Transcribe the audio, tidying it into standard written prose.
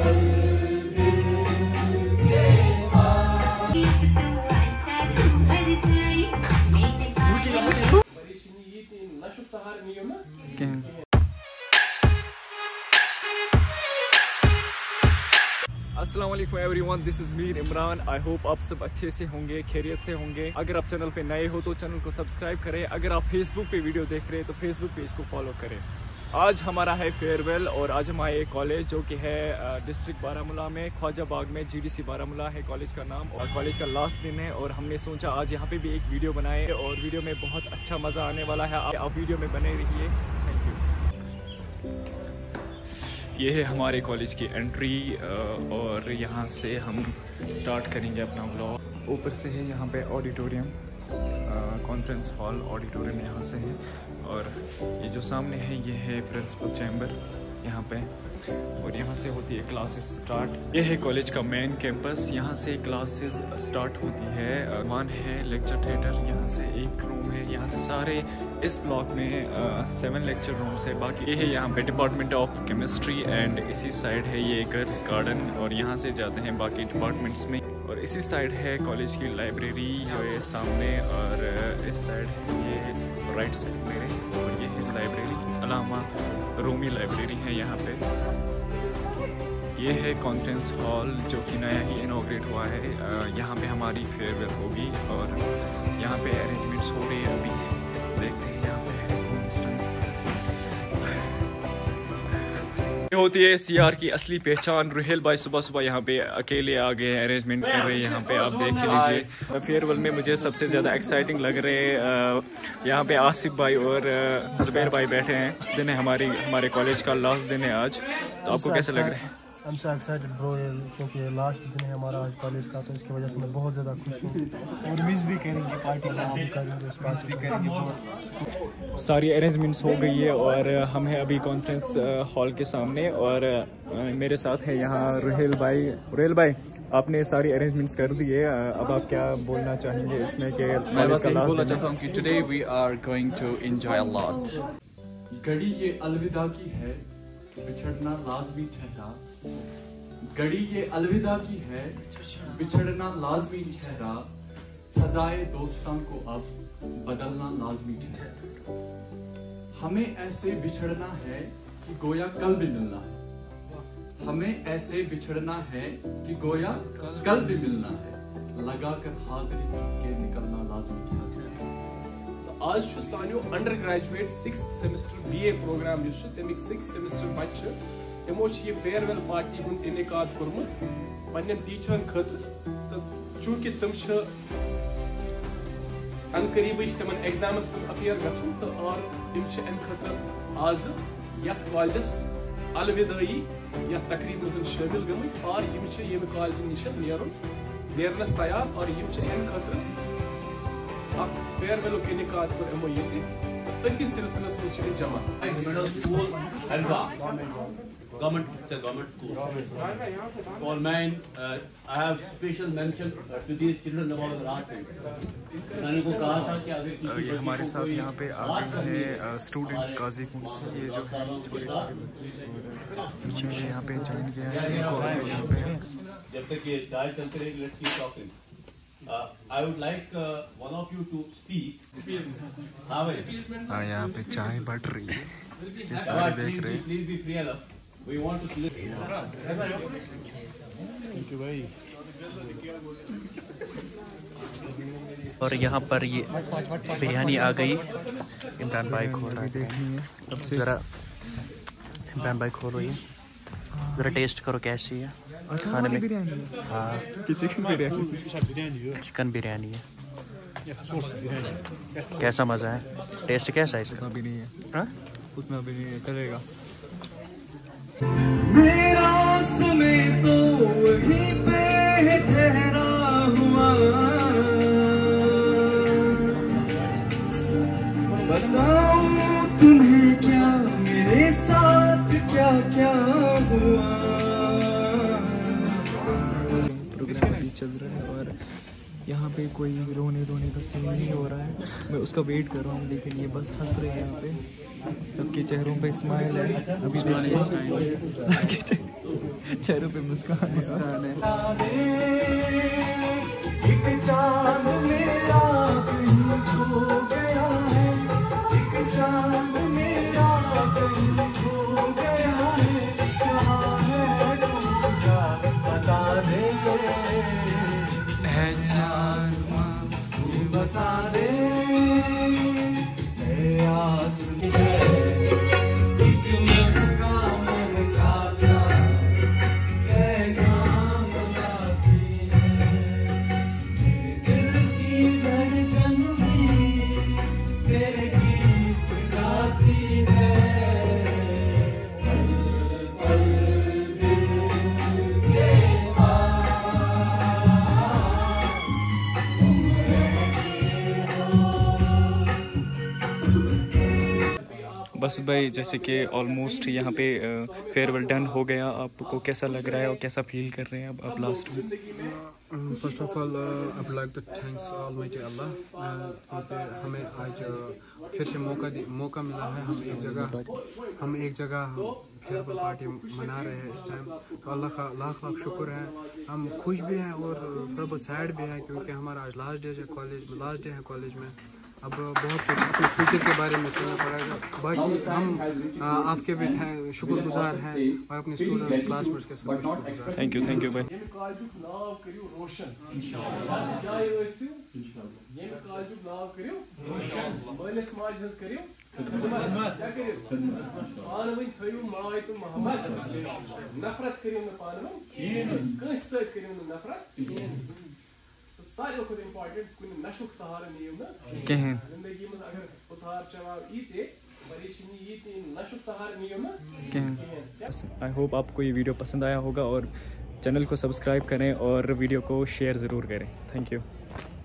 अस्सलामुअलैकुम everyone, this is Mir Imran. I hope आप सब अच्छे से होंगे, खैरियत से होंगे। अगर आप चैनल पे नए हो तो चैनल को सब्सक्राइब करें। अगर आप फेसबुक पे वीडियो देख रहे हैं तो फेसबुक पेज को फॉलो करें। आज हमारा है फेयरवेल और आज हम आए कॉलेज जो कि है डिस्ट्रिक्ट बारामूला में, ख्वाजा बाग में। GDC बारामूला है कॉलेज का नाम और कॉलेज का लास्ट दिन है और हमने सोचा आज यहाँ पे भी एक वीडियो बनाए और वीडियो में बहुत अच्छा मज़ा आने वाला है। आप वीडियो में बने रहिए। Thank you. ये है हमारे कॉलेज की एंट्री और यहाँ से हम स्टार्ट करेंगे अपना व्लॉग। ऊपर से है यहाँ पे ऑडिटोरियम, कॉन्फ्रेंस हॉल ऑडिटोरियम यहाँ से है और ये जो सामने है ये है प्रिंसिपल चैम्बर यहाँ पे और यहाँ से होती है क्लासेस स्टार्ट। ये है कॉलेज का मेन कैंपस, यहाँ से क्लासेस स्टार्ट होती है। वन है लेक्चर थिएटर, यहाँ से एक रूम है। यहाँ से सारे इस ब्लॉक में 7 लेक्चर रूम्स है। बाकी ये है यहाँ पे डिपार्टमेंट ऑफ केमिस्ट्री एंड इसी साइड है ये गर्ल्स गार्डन और यहाँ से जाते हैं बाकी डिपार्टमेंट्स में। और इसी साइड है कॉलेज की लाइब्रेरी जो है सामने और इस साइड है ये राइट साइड में और ये है लाइब्रेरी, अलामा रूमी लाइब्रेरी है यहाँ पे। ये है कॉन्फ्रेंस हॉल जो कि नया ही इनॉग्रेट हुआ है। यहाँ पे हमारी फेयरवेल होगी और यहाँ पे अरेंजमेंट्स हो रही है अभी। देखते हैं यहाँ पे होती है CR की असली पहचान। रुहेल भाई सुबह सुबह यहाँ पे अकेले आ गए, अरेंजमेंट कर रहे हैं यहाँ पे, आप देख लीजिए। फेयरवेल में मुझे सबसे ज़्यादा एक्साइटिंग लग रहे हैं यहाँ पे आसिफ भाई और जुबैर भाई बैठे हैं। इस दिन है हमारे कॉलेज का लास्ट दिन है आज, तो आपको कैसा लग रहा है? I'm so excited bro, क्योंकि लास्ट दिन है हमारा आज कॉलेज का, तो इसकी वजह से मैं बहुत ज़्यादा खुश हूँ और मिस भी करेंगे, पार्टी भी करेंगे, इस बात भी करेंगे। सारी अरेंजमेंट्स हो गई है और हम हैं अभी कॉन्फ्रेंस हॉल के सामने और मेरे साथ है यहाँ रुहेल भाई। रुहेल भाई, आपने सारी अरेंजमेंट्स कर दी है, अब आप क्या बोलना चाहेंगे इसमें? मैं बस यही बोलना चाहता हूँ कि today we are going to enjoy a lot. घड़ी ये अलविदा की है, बिछड़ना लाजमी ठहरा। घड़ी ये अलविदा की है, बिछड़ना लाजमी ठहरा। फजाए दोस्तां को अब बदलना लाजमी ठहरा। हमें ऐसे बिछड़ना है कि गोया कल भी मिलना है। हमें ऐसे बिछड़ना है कि गोया कल भी मिलना है। लगाकर हाजिरी के निकलना लाजमी ठहरा। आज सानो undergraduate 6th semester BA programme तमिक 6th सेमेस्टर बच्चे तमो ये फेयरवेल पार्टी हूं इनकाद कोर्मुत पन्न टीचरन खतर। तो चूंकि तुम अनकरीब तमन एग्जामस मज अपियर गसुन तो और तिम अम खतर आज यथ कॉलेजस अलविदाई या तकरीब मज शामिल गमत और यम कॉलेज निश नेरनस तैयार और यम खतर फेयरवेल इनकाद कर यमो ये अति सिलसिलस मज जमा। मिडिल स्कूल हल्वा government school. For mine, I have special mention to these children about the last thing. मैंने को कहा था कि अगर किसी ये हमारे साथ यहाँ पे आ गए हैं स्टूडेंट्स गाजीपुर से, ये जो है छोटे यहाँ पे ज्वाइन किया है यहाँ पे। जब तक ये चाय चलते रहेगी, let's keep talking. I would like one of you to speak. हाँ भाई। यहाँ पे चाय बढ़ रही है, इसके सारे देख रहे हैं। Please be free enough. We want to listen. Thank you भाई। और यहाँ पर ये बिरयानी आ गई। इमरान भाई खोल रहा है, ज़रा इमरान भाई खोलो ये, ज़रा टेस्ट करो कैसी है खाने में। हाँ, चिकन बिरयानी है। कैसा मज़ा है, टेस्ट कैसा है इसका? भी नहीं है, हाँ उतना भी नहीं है, चलेगा। मेरा समय तो वहीं पे ठहरा हुआ, बताऊं तुम्हें क्या मेरे साथ क्या क्या हुआ। प्रोग्राम अभी चल रहा है और यहाँ पे कोई रोने का सीन नहीं हो रहा है। मैं उसका वेट कर रहा हूँ, लेकिन ये बस हंस रहे हैं यहाँ पे। सबके चेहरों पे स्माइल है। अभी सबके चेहरों पे मुस्कान है। एक चांद मेरा कहीं खो गया है, एक चांद मेरा कहीं खो गया है, कहाँ है तू मुझे बता दे, है चांद तू बता दे, है आसमां है, एक मन का सा पैगाम लाती है, दिल की धड़कन भी तेरे गीत गाती है, पल पल दिल के बस भाई जैसे कि ऑलमोस्ट यहाँ पे फेयरवेल डन हो गया। आपको कैसा लग रहा है और कैसा फील कर रहे हैं अब लास्ट में? First of all I would like to thanks almighty Allah क्योंकि हमें आज फिर से मौका मिला है। हम एक जगह फेयरवेल पार्टी मना रहे हैं इस टाइम, तो अल्लाह का लाख लाख शुक्र है। हम खुश भी हैं और थोड़ा बहुत सैड भी है क्योंकि हमारा आज लास्ट डे है कॉलेज में। अब बहुत कुछ अपने फ्यूचर के बारे में सोचना पड़ेगा। बाकी हम आपके भी शुक्रगुजार हैं और अपने स्टूडेंट्स क्लासमेट्स के साथ शुक्रगुजार हैं। थैंक यू भाई। ये कॉलेजुक नाव करियो रोशन इंशाल्लाह, जाय ओसियो ये कॉलेजुक नाव करियो रोशन, मालिस माज हस करियो खिदमत, क्या करियो पान वही थयो माय तो मोहम्मद, नफरत करियो न पान में कस से करियो न नफरत। सारे को इम्पोर्टेंट कुन नशुक सहारा नियो ना कहीं जिंदगी में अगर उतार चढ़ाव ईते परेशानी ईते नशुक सहारा नियो ना कहीं। आई होप आपको ये वीडियो पसंद आया होगा और चैनल को सब्सक्राइब करें और वीडियो को शेयर ज़रूर करें। Thank you.